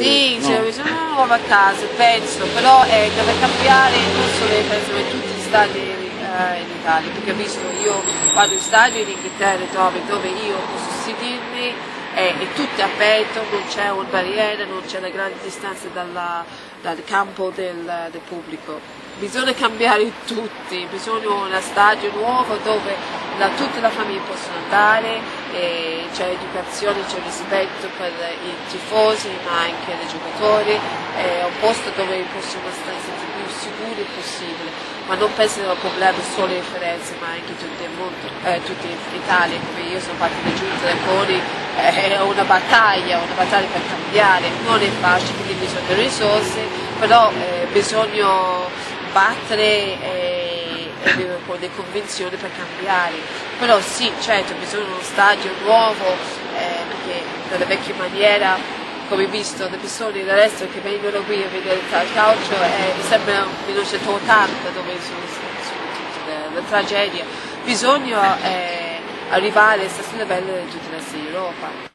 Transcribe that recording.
Sì, no? c'è bisogno di una nuova casa, penso, però deve cambiare non solo penso, ma tutti gli stadi in Italia, perché ho visto io vado in stadio in Inghilterra dove io posso sedermi è tutto aperto, non c'è una barriera, non c'è una grande distanza dal campo del pubblico. Bisogna cambiare tutti, bisogna uno stadio nuovo dove tutta la famiglia possono andare, c'è educazione, c'è rispetto per i tifosi ma anche i giocatori, è un posto dove possono stare più sicuri possibile, ma non penso che il problema solo in Firenze ma anche tutto il mondo, tutta Italia, come io sono parte della giunta del CONI, è una battaglia per cambiare, non è facile, quindi bisogna risorse, però bisogna battere con le convinzioni per cambiare, però sì, certo, bisogna uno stadio nuovo, perché nella vecchia maniera, come visto, le persone del resto che vengono qui a vedere il calcio, mi sembra 1980 dove sono tutte le tragedie, bisogna arrivare allo stesso livello di tutta l'Europa.